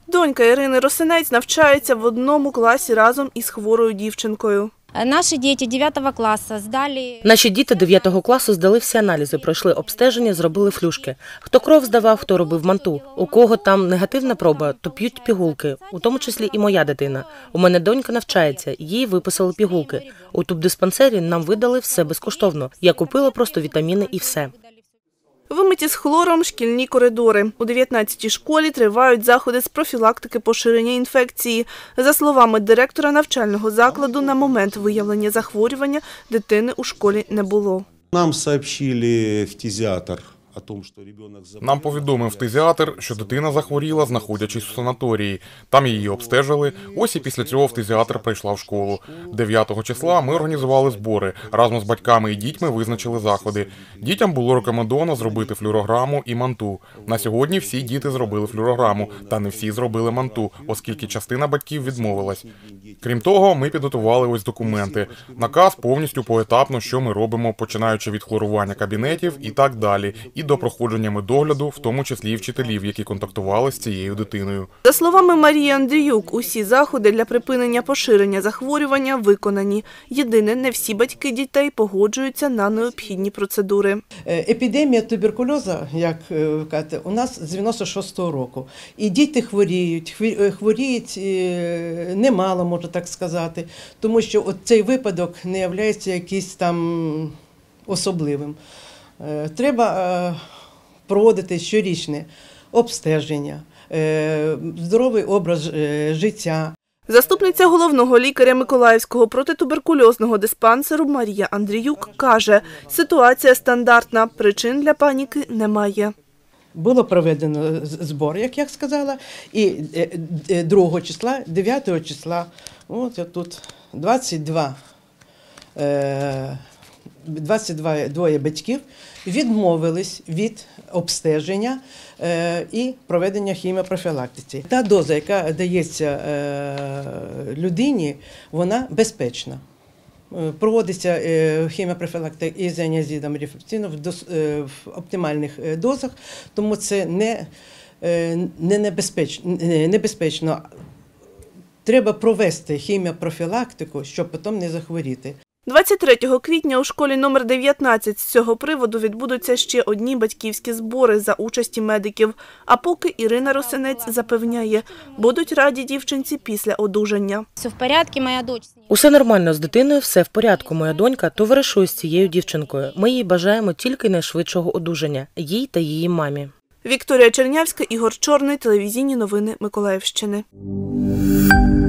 Донька Ірини Росинець навчається в одному класі разом із хворою дівчинкою. Наші діти 9 класу здали. Наші діти 9 класу здали всі аналізи, пройшли обстеження, зробили флюшки. Хто кров здавав, хто робив манту. У кого там негативна проба, то п'ють пігулки, у тому числі і моя дитина. У мене донька навчається, їй виписали пігулки. У тубдиспансері нам видали все безкоштовно. Я купила просто вітаміни і все. Вимиті з хлором шкільні коридори. У 19-й школі тривають заходи з профілактики поширення інфекції. За словами директора навчального закладу, на момент виявлення захворювання дитини у школі не було. Нам сообщили фтизиатр. Нам повідомив фтизіатр, що дитина захворіла, знаходячись у санаторії. Там її обстежили. Ось і після цього фтизіатр прийшла в школу. 9 числа ми організували збори. Разом з батьками і дітьми визначили заходи. Дітям було рекомендовано зробити флюорограму і манту. На сьогодні всі діти зробили флюорограму, та не всі зробили манту, оскільки частина батьків відмовилась. Крім того, ми підготували ось документи. Наказ повністю поетапно, що ми робимо, починаючи від хлорування кабінетів і так далі. І до проходження медогляду, в тому числі і вчителів, які контактували з цією дитиною. За словами Марії Андріюк, усі заходи для припинення поширення захворювання виконані. Єдине, не всі батьки дітей погоджуються на необхідні процедури. Епідемія туберкульозу, як ви кажете, у нас з 96-го року. І діти хворіють немало, можна так сказати, тому що цей випадок не є якийсь там особливим. Треба проводити щорічне обстеження, здоровий образ життя. Заступниця головного лікаря Миколаївського протитуберкульозного диспансеру Марія Андріюк каже, ситуація стандартна, причин для паніки немає. Було проведено збор, як я сказала, і 2 числа, 9 числа, от тут 22 двоє батьків відмовились від обстеження і проведення хіміопрофілактики. Та доза, яка дається людині, вона безпечна. Проводиться хіміопрофілактика ізоніазидом рифептином в оптимальних дозах, тому це небезпечно. Треба провести хіміопрофілактику, щоб потім не захворіти. 23 квітня у школі номер 19 з цього приводу відбудуться ще одні батьківські збори за участі медиків. А поки Ірина Росинець запевняє, будуть раді дівчинці після одужання. Все в порядку, моя дочь. Усе нормально з дитиною, все в порядку. Моя донька товаришує з цією дівчинкою. Ми їй бажаємо тільки найшвидшого одужання, їй та її мамі. Вікторія Чернявська, Ігор Чорний, телевізійні новини Миколаївщини.